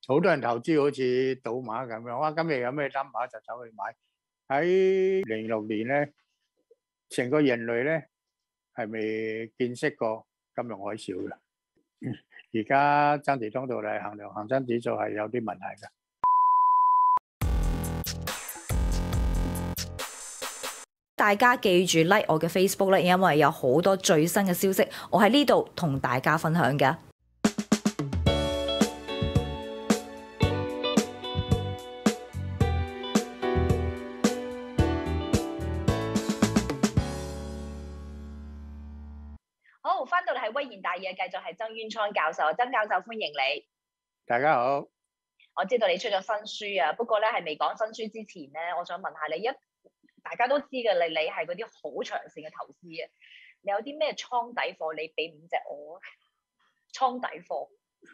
好多人投資好似賭馬咁樣，哇！今日有咩 number 就走去買。喺06年咧，成個人類咧係未見識過金融海嘯嘅。而家增持通道嚟衡量恒生指數係有啲問題嘅。 大家記住 like 我嘅 Facebook 咧，因為有好多最新嘅消息，我喺呢度同大家分享嘅。 好，翻到嚟係威賢大嘢，繼續係曾淵滄教授。曾教授歡迎你。 大家好。 我知道你出咗新書啊，不過咧係未講新書之前咧，我想問下你大家都知嘅，你係嗰啲好長線嘅投資嘅，你有啲咩倉底貨？你俾5隻我。倉底貨。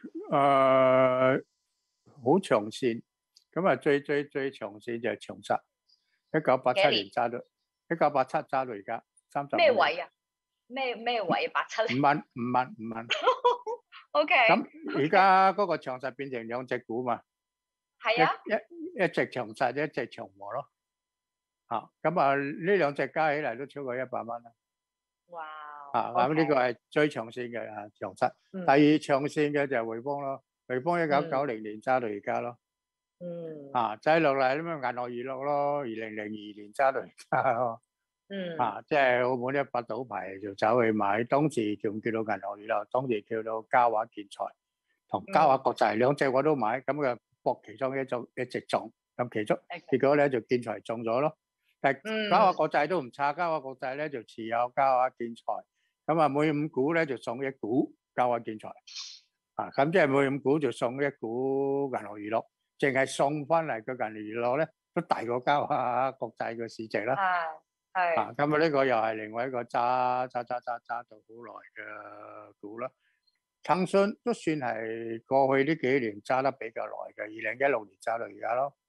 好長線，咁啊最長線就係長實，1987年揸到1987揸到而家30。 咩位啊？咩位？87年。 5蚊。 OK。 咁而家嗰個長實變成2隻股嘛？ 係啊。 一隻長實，一隻長和咯。咁啊呢2隻加起嚟都超過100蚊啦。 哇！ 咁呢個係最長線嘅長實。第二長線嘅就係匯豐咯，匯豐1990年揸到而家咯。再落嚟咁啊銀河娛樂咯，2002年揸到而家咯。即係澳門一把賭牌就走去買，當時仲叫到銀河娛樂，當時叫到嘉華建材同嘉華國際，2隻我都買，咁嘅博其中一隻中，咁結果咧就建材中咗咯。但係嘉華國際都唔差，嘉華國際咧就持有嘉華建材，咁啊每5股咧就送1股嘉華建材，咁即係每5股就送1股銀河娛樂，淨係送翻嚟個銀河娛樂咧都大過嘉華國際嘅市值啦。咁啊呢個又係另外一個揸到好耐嘅股啦。騰訊都算係過去呢幾年揸得比較耐嘅，2016年揸到而家咯，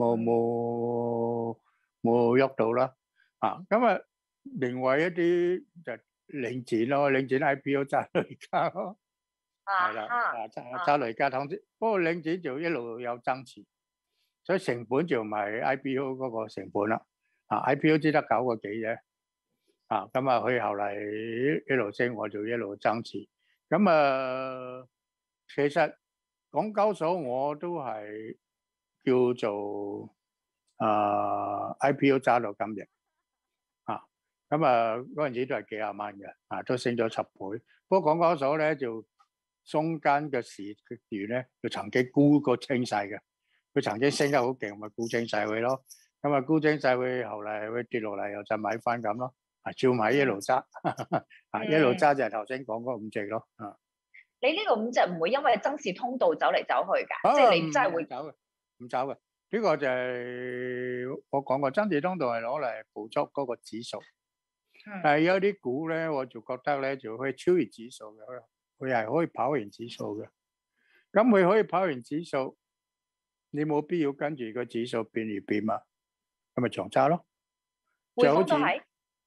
冇喐到啦。咁啊另外一啲就領展咯，領展 IPO 揸到而家咯。係啦，揸到而家騰訊，不過領展就一路有增持，所以成本就唔係 IPO 嗰個成本啦。IPO 只得9個幾啫。咁啊佢後嚟一路升，我就一路增持。咁其實港交所我都係叫做IPO 揸到今日。咁嗰陣時都係幾廿蚊嘅，都升咗10倍。不過港交所咧就中間嘅時段咧，就曾經沽過清晒嘅。佢曾經升得好勁，咪沽清晒佢咯。咁啊沽清晒佢，後嚟佢跌落嚟又再買翻咁咯。照買一路揸，一路揸就係頭先講嗰5隻咯。 你呢個5隻唔會因為增持通道走嚟走去㗎，即係你真係會唔走嘅。呢個就係我講過，增持通道係攞嚟捕捉嗰個指數。但係有啲股咧，我就覺得咧就可以超越指數嘅，佢係可以跑贏指數嘅。咁佢可以跑贏指數，你冇必要跟住個指數變而變嘛，咁咪長揸咯。 匯豐都係。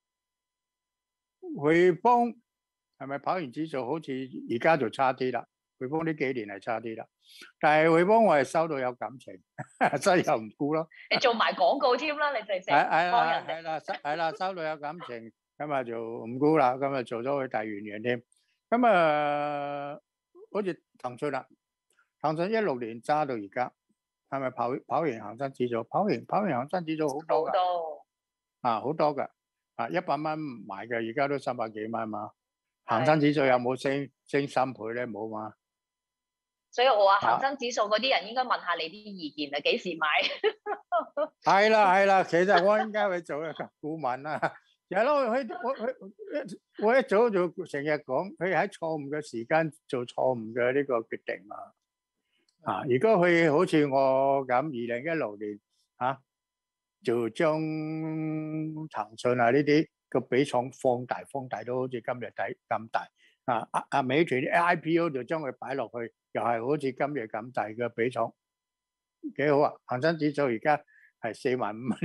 匯豐係咪跑完指數？好似而家就差啲啦。匯豐呢幾年係差啲啦，但係匯豐我係收到有感情，所以又唔沽咯。 你做埋廣告添啦，你直情幫人哋。 係啦，收到有感情，咁啊就唔沽啦，咁啊做咗佢大元洋添。咁好似騰訊啦，騰訊16年揸到而家，係咪跑贏恒生指數？跑贏恒生指數好多㗎。好多㗎。100蚊買嘅，而家都300幾蚊嘛。恒生指數有冇升3倍咧？冇嘛。 所以我話恒生指數嗰啲人應該問下你啲意見啊，幾時買？ 係啦，其實我應該去做一個顧問啦。係咯，我一早就成日講，佢喺錯誤嘅時間做錯誤嘅呢個決定嘛。如果佢好似我咁2016年就將騰訊呢啲個比重放大到好似今日睇咁大。美團 IPO 就將佢擺落去，又係好似今日咁大嘅比重，幾好啊！恒生指數而家係45000蚊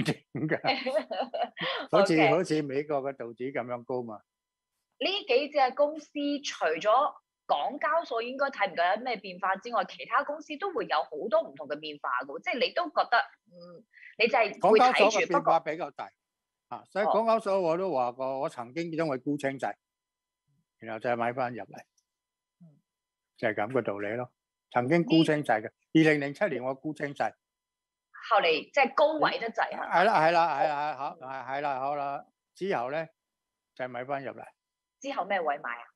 嘅，好似美國嘅道指咁樣高嘛。 呢幾隻公司除咗港交所應該睇唔到有咩變化之外，其他公司都會有好多唔同嘅變化嘅，即係你都覺得你就係會港交所睇住， 嘅變化比較大所以港交所我都話過，我曾經因為沽清制，然後再買翻入嚟，就係咁嘅道理咯。曾經沽清制嘅，2007年我沽清制， 後嚟即係高位得滯係啦，好啦，之後咧就買翻入嚟。 之後咩位買啊？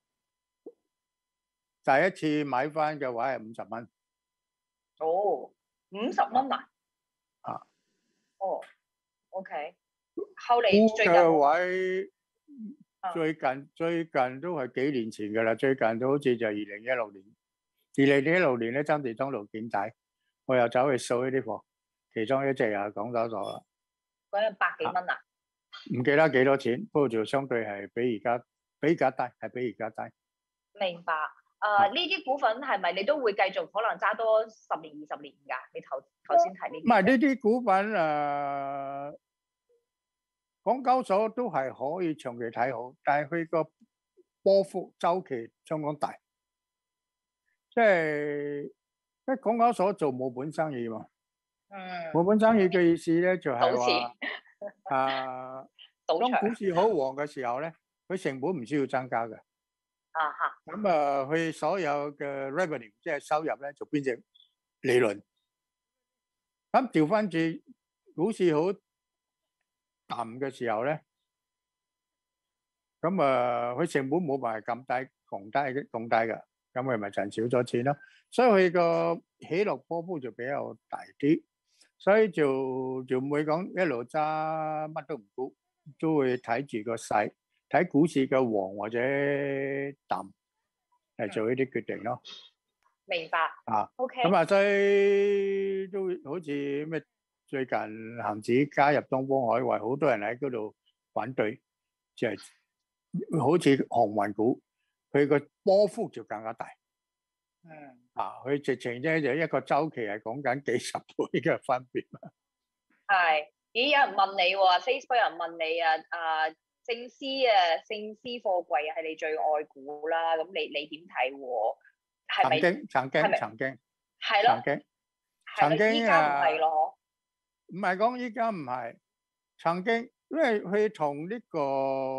第一次買翻嘅話係50蚊。 哦，50蚊啊？哦 ，OK。後嚟最近位最近都係幾年前㗎啦，最近都好似就係2016年。2016年咧，爭地中路見底，我又走去掃呢啲貨，其中一隻又係港交所啦。 嗰陣百幾蚊啊？ 唔記得幾多錢，不過就相對係比而家低，係比而家低。 明白。呢啲股份係咪你都會繼續可能揸多10年、20年㗎？你頭先提呢啲。 唔係呢啲股份港交所都係可以長期睇好，但係佢個波幅周期相當大，即係港交所做冇本生意嘛。冇本生意嘅意思咧就係話當股市好旺嘅時候咧，佢成本唔需要增加嘅。咁佢所有嘅 revenue 即係收入咧就變成利潤。咁調翻轉股市好淡嘅時候咧，咁佢成本冇辦法咁低，降低嘅，咁佢咪賺少咗錢咯。所以佢個起落波幅就比較大啲，所以就唔會講一路揸乜都唔沽，都會睇住個勢，睇股市嘅旺或者淡嚟做呢啲決定咯。 明白。OK。 咁所以都好似咩？最近恒指加入東方海外，好多人喺嗰度反對，就係好似航運股，佢個波幅就更加大。佢直情啫就一個週期係講緊幾十倍嘅分別。 係，有人問你喎 ，Facebook 有人問你正思貨櫃係你最愛股啦，咁你點睇喎？係咪？ 曾經係咯，曾經依家唔係咯。 唔係講依家唔係，曾經因為佢同呢個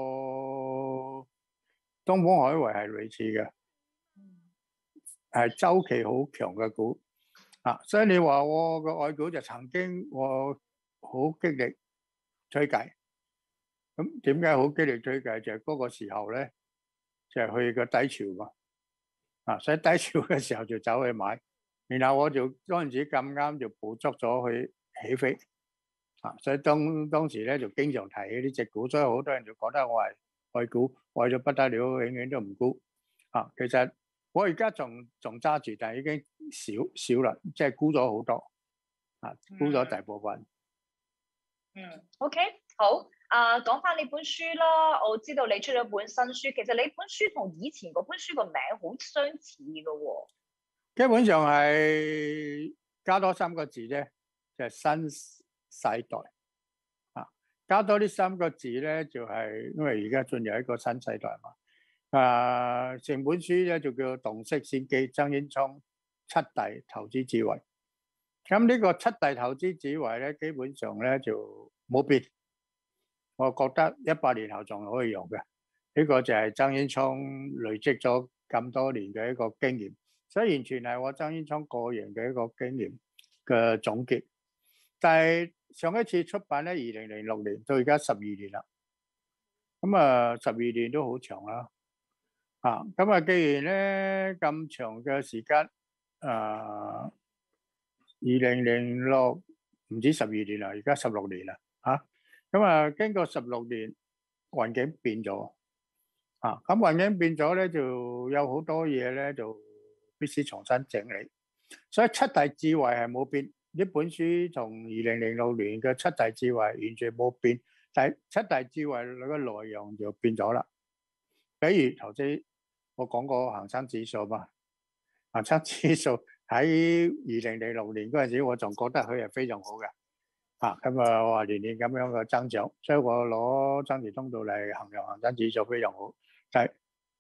東方海外係類似嘅，係週期好強嘅股所以你話我個愛股就曾經我好激烈推介，咁點解好激烈推介？就係嗰個時候咧，就係佢個低潮嘛，所以低潮嘅時候就走去買，然後我就嗰陣時咁啱就捕捉咗佢起飛所以當時咧就經常提呢隻股，所以好多人就覺得我係愛股，愛到不得了，永遠都唔沽其實我而家仲揸住，但係已經少啦，即係沽咗好多沽咗大部分。 OK， 好。講翻你本書啦，我知道你出咗本新書，其實你本書同以前嗰本書個名好相似嘅喎。 基本上係加多3個字啫，就係新世代加多呢3個字咧，就係因為而家進入一個新世代嘛。成本書咧就叫洞悉先機曾淵滄7大投資智慧。咁呢個7大投資智慧咧，基本上咧就冇變。我覺得100年後仲可以用嘅。呢個就係曾淵滄累積咗咁多年嘅一個經驗，所以完全係我曾淵滄個人嘅一個經驗嘅總結。但係上一次出版咧，2006年到而家12年啦。咁12年都好長啦。咁既然咧咁長嘅時間，2006唔止12年啦，而家16年啦。經過16年，環境變咗咁環境變咗咧，就有好多嘢咧，就必須重新整理。所以7大智慧係冇變，呢本書從2006年嘅7大智慧完全冇變，但係7大智慧嘅內容就變咗啦。比如頭先我講過恒生指數嘛，恒生指數喺2006年嗰陣時，我仲覺得佢係非常好嘅。咁我話年年咁樣嘅增長，所以我攞增持通道嚟衡量恒生指數非常好。但係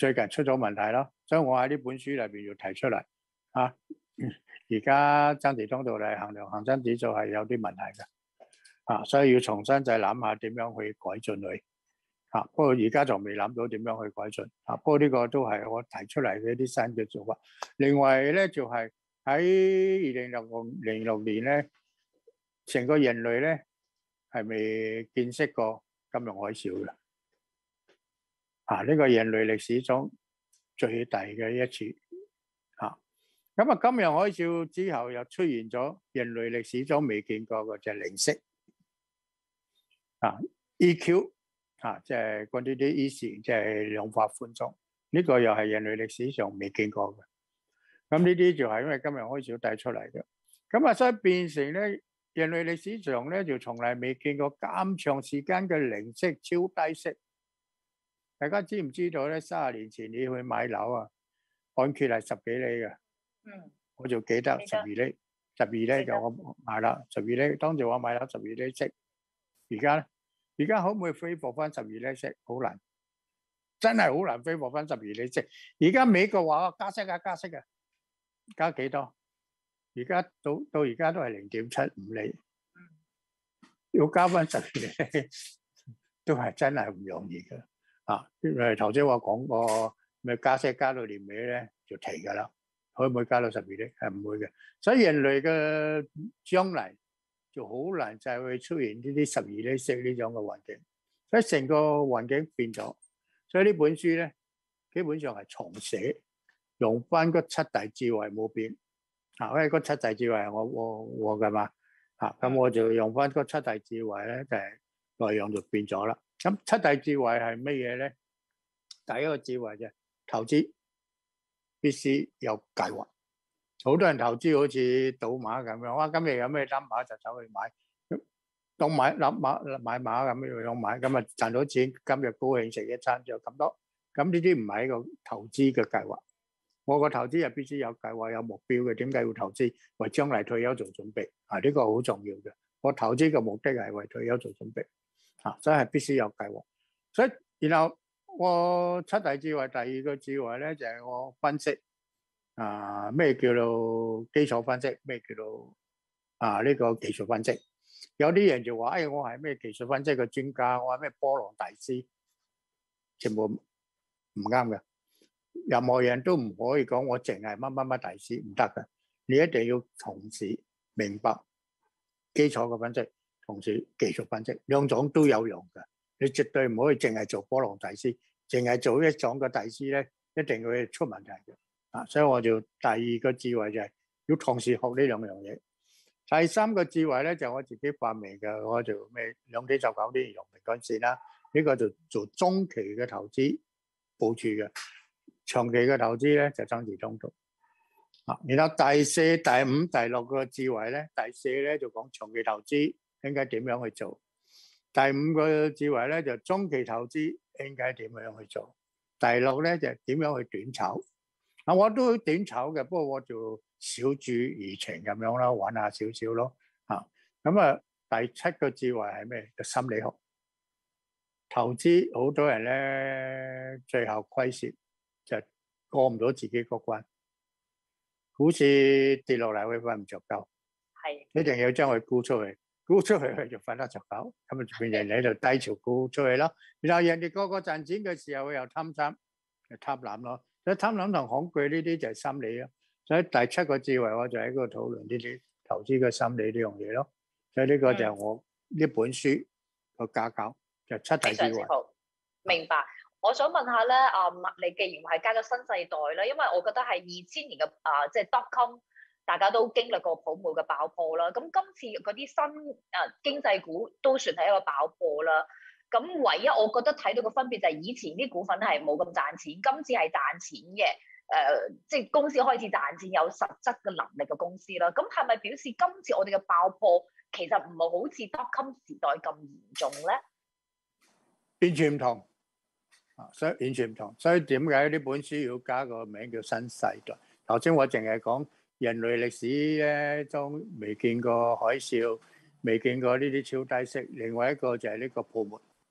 最近出咗問題咯，所以我喺呢本書裏邊要提出嚟啊。而家增持通道嚟衡量恒生指數係有啲問題嘅啊，所以要重新再諗下點樣去改進佢啊。不過而家仲未諗到點樣去改進啊。不過呢個都係我提出嚟嘅一啲新嘅做法。另外咧就係喺2006年咧，成個人類咧係未見識過金融海嘯嘅啊！呢個人類歷史中最大嘅一次啊！咁啊，金融海嘯之後又出現咗人類歷史中未見過嘅就係零息啊 ，EQ 啊，即係嗰啲 easy， 即係量化寬鬆，呢個又係人類歷史上未見過嘅。咁呢啲就係因為金融海嘯帶出嚟嘅。咁啊，所以變成咧人類歷史上咧就從來未見過咁長時間嘅零息、超低息。大家知唔知道咧？30年前你去買樓啊，按揭係10幾厘嘅。我就記得12厘，12厘就我買啦，12厘。當時我買樓12厘息。而家可唔可以恢復翻12厘息？好難，真係好難恢復翻12厘息。而家美國話加息啊，加息啊，加幾多？而家到而家都係0.75厘，要加翻12厘，都係真係唔容易嘅。啊，因為頭先我講過，咪加息加到年尾咧就停㗎啦，可唔可以加到12厘？係唔會嘅。所以人類嘅將來就好難就係會出現呢啲12厘息呢種嘅環境，所以成個環境變咗。所以呢本書咧基本上係重寫，用翻嗰7大智慧冇變。啊，因為嗰7大智慧係我㗎嘛，咁我就用翻嗰7大智慧咧，就係內容就變咗啦。咁7大智慧係乜嘢咧？第一個智慧就係投資必須有計劃。好多人投資好似賭馬咁樣，哇！今日有咩冧馬就走去買，當買馬咁樣買，咁啊賺到錢，今日高興食一餐就咁多。咁呢啲唔係一個投資嘅計劃。我個投資係必須有計劃、有目標嘅。點解要投資？為將來退休做準備啊！呢個好重要嘅。我投資嘅目的係為退休做準備啊，所以係必須有計劃。所以然後我7大智慧第二個智慧咧就係我分析啊，咩叫做基礎分析，咩叫做呢個技術分析。有啲人就話：我係咩技術分析嘅專家，我係咩波浪大師，全部唔啱嘅。任何人都唔可以講我淨係乜乜乜大師，唔得嘅。你一定要同時明白基礎嘅分析，同時技術分析，兩種都有用嘅。你絕對唔可以淨係做波浪大師，淨係做一種嘅大師咧，一定會出問題嘅。所以我就第二個智慧就係要同時學呢兩樣嘢。第三個智慧咧就我自己發明嘅，我就咩2幾19年用平均線啦。呢個就做中期嘅投資部署嘅。長期嘅投資咧就增持通道，然後第4、第5、第6個智慧咧，第4咧就講長期投資應該點樣去做，第5個智慧咧就中期投資應該點樣去做，第6咧就點樣去短炒。我都短炒嘅，不過我就小注怡情咁樣啦，玩下少少咯。咁第7個智慧係咩？就心理學。投資好多人咧最後虧蝕。就過唔到自己個關，股市跌落嚟會瞓唔着覺，一定要將佢沽出去，沽出去佢就瞓得着覺，咁啊變成喺度低潮沽出去咯。然後人哋個個賺錢嘅時候又貪婪咯，所以貪婪同恐懼呢啲就係心理咯。所以第7個智慧我就喺嗰度討論呢啲投資嘅心理呢樣嘢咯。所以呢個就係我呢本書個架構，就7大智慧。 明白。我想問下咧，你既然係加咗新世代咧，因為我覺得係2000年嘅即係 dotcom，大家都經歷過泡沫嘅爆破啦。咁今次嗰啲新經濟股都算係一個爆破啦。咁唯一我覺得睇到個分別就係以前啲股份係冇咁賺錢，今次係賺錢嘅。即係公司開始賺錢，有實質嘅能力嘅公司啦。咁係咪表示今次我哋嘅爆破其實唔係好似 dotcom 時代咁嚴重咧？ 完全唔同。所以完全唔同，所以點解呢本書要加個名叫新世代？頭先我淨係講人類歷史咧，都未見過海嘯，未見過呢啲超低息。另外一個就係呢個泡沫，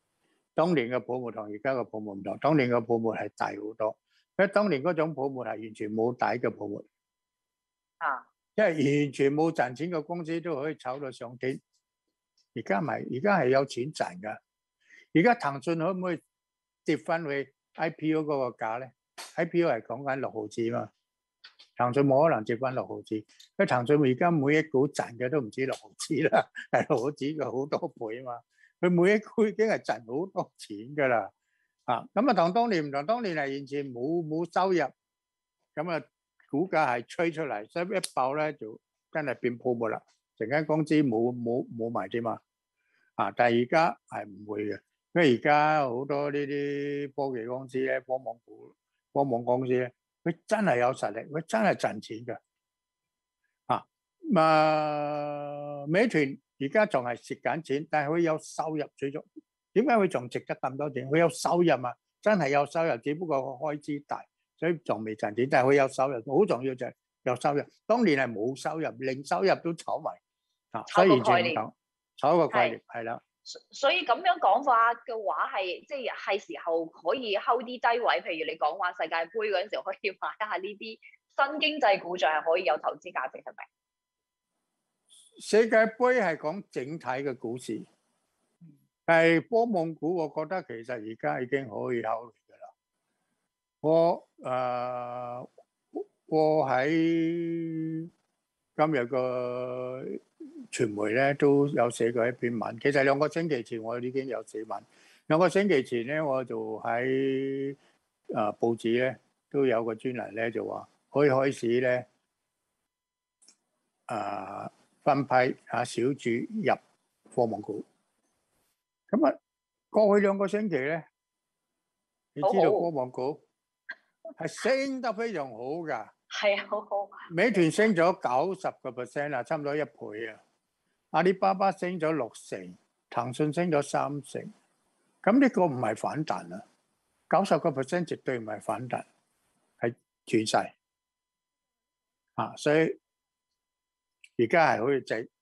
當年嘅泡沫同而家嘅泡沫唔同，當年嘅泡沫係大好多，因為當年嗰種泡沫係完全冇底嘅泡沫，因為完全冇賺錢嘅公司都可以炒到上天。而家唔係，而家係有錢賺㗎。而家騰訊可唔可以跌翻去 IPO 嗰個價咧？IPO 係講緊6毫子嘛，騰訊冇可能跌翻6毫子，因為騰訊而家每一股賺嘅都唔止6毫子啦，係6毫子嘅好多倍啊嘛。佢每一股已經係賺好多錢㗎啦，咁啊同當年唔同，當年係完全冇收入，咁啊股價係吹出嚟，所以一爆咧就真係變泡沫啦，成間公司冇埋添嘛，但係而家係唔會嘅，因為而家好多呢啲科技公司咧、科網公司咧，佢真係有實力，佢真係賺錢㗎，美團而家仲係蝕緊錢，但係佢有收入最足。點解佢仲值得咁多錢？佢有收入啊，真係有收入，只不過開支大，所以仲未賺錢。但係佢有收入，好重要就係有收入。當年係冇收入，零收入都炒埋，所以完全唔同。炒個概念係啦。 所以咁樣講法嘅話係，即係時候可以 hold 啲低位，譬如你講話世界盃嗰陣時候可以買一下呢啲新經濟股，就係可以有投資價值，係咪？ 世界盃係講整體嘅股市，係科網股，我覺得其實而家已經可以考慮㗎啦。我喺今日個傳媒咧都有寫過一篇文，其實2個星期前我已經有寫文。2個星期前咧，我就喺報紙咧都有個專欄咧就話可以開始咧分批小注入科網股。咁啊，過去2個星期咧，你知道科網股係升得非常好㗎。 係啊，好好。 美團升咗90%啦，差唔多1倍啊。阿里巴巴升咗60%，騰訊升咗30%。咁呢個唔係反彈啊，90%絕對唔係反彈，係轉勢所以而家係可以值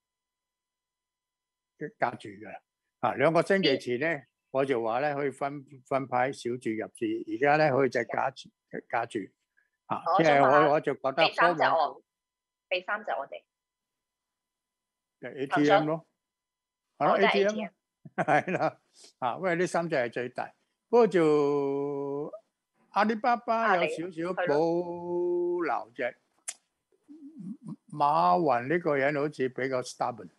加注㗎啦。2個星期前咧，我就話咧可以分派小注入市，而家咧可以就加注。即係我就覺得俾3隻我，俾3隻我哋。 ATM 咯，係咯 ATM 係啦，因為呢3隻係最大，不過就阿里巴巴有少少保留啫。馬雲呢個人好似比較 stubborn，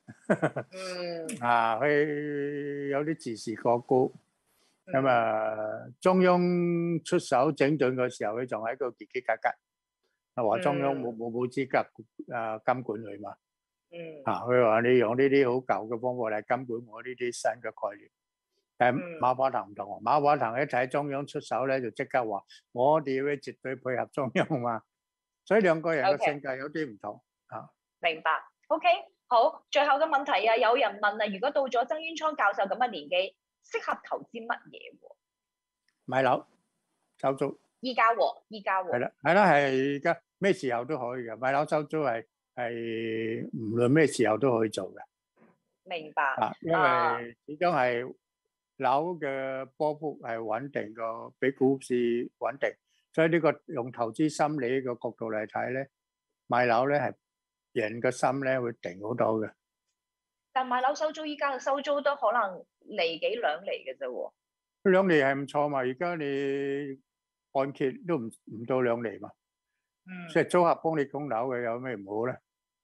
佢有啲自視過高。咁中央出手整頓嘅時候，佢仲喺度嘰嘰格格，話中央冇資格監管佢嘛。佢話你用呢啲好舊嘅方法嚟監管我呢啲新嘅概念。但係馬化騰唔同，馬化騰一睇中央出手咧，就即刻話我哋會絕對配合中央嘛。所以2個人嘅性格有啲唔同。 明白。OK， 好，最後嘅問題啊，有人問啊，如果到咗曾淵滄教授咁嘅年紀，適合投資乜嘢？ 買樓、收租。 依家喎。 係啦，係而家咩時候都可以嘅，買樓收租係無論咩時候都可以做嘅。 明白。 因為始終係樓嘅波幅係穩定過比股市穩定，所以呢個用投資心理嘅角度嚟睇咧，買樓咧係人嘅心咧會定好多嘅。 但買樓收租，依家嘅收租都可能厘幾兩厘嘅啫喎。 2厘係唔錯嘛，而家你按揭都唔到2厘嘛。即係租客幫你供樓嘅，有咩唔好咧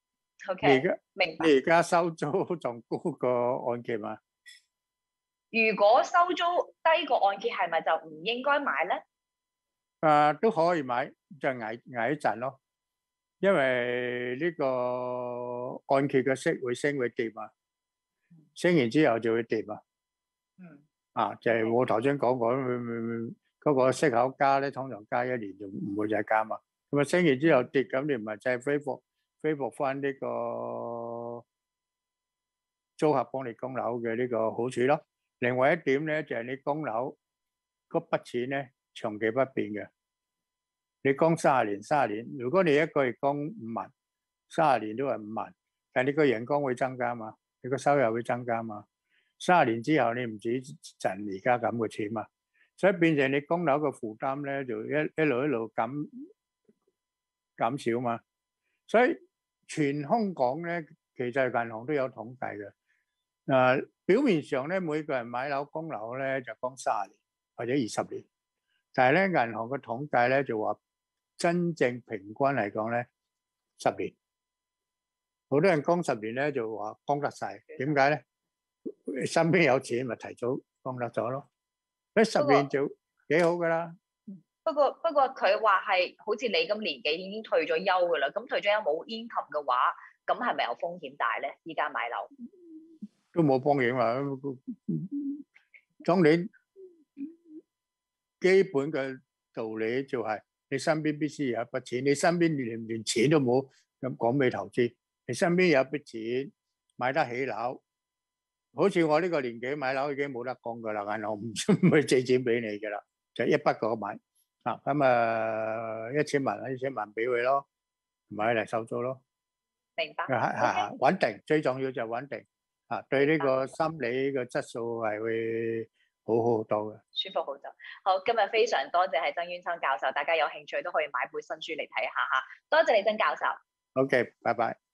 ？OK， 明白。你而家收租仲高過按揭嘛？ 如果收租低過按揭，係咪就唔應該買咧？ 都可以買，就捱一陣咯。因為呢個按揭嘅息會升會跌嘛，升完之後就會跌嘛。就係我頭先講過，嗰個息口加咧，通常加1年就唔會再加嘛。咁升完之後跌，咁你唔係就係恢復翻呢個租客幫你供樓嘅呢個好處咯。另外一點咧，就係你供樓嗰筆錢咧長期不變嘅。你供30年，如果你一個月供5萬，30年都係5萬，但係你個人工會增加嘛，你個收入會增加嘛。 30年之後你唔止賺而家咁嘅錢嘛，所以變成你供樓嘅負擔咧就一路減少嘛。所以全香港咧，其實銀行都有統計嘅。表面上咧，每個人買樓供樓咧就供30年或者20年，但係咧銀行嘅統計咧就話真正平均嚟講咧10年。好多人供10年咧就話供得晒，點解咧？身邊有錢咪提早供得咗咯，所以10年就幾好噶啦。 不過佢話係好似你咁年紀已經退咗休噶啦，咁退咗休冇 income 嘅話，咁係咪有風險大咧？依家買樓都冇風險啊！當你基本嘅道理就係你身邊必須有一筆錢，你身邊連錢都冇，咁講咩投資？你身邊有一筆錢買得起樓，好似我呢個年紀買樓已經冇得講噶啦，銀行唔會借錢俾你噶啦，就一筆過買啊，咁1000萬俾佢咯，買嚟收租咯。 明白。 穩定，最重要就係穩定啊，對呢個心理嘅質素係會好好多嘅， 舒服好多。好，今日非常多謝係曾淵生教授，大家有興趣都可以買本新書嚟睇下嚇。多謝你曾教授。 OK，拜拜。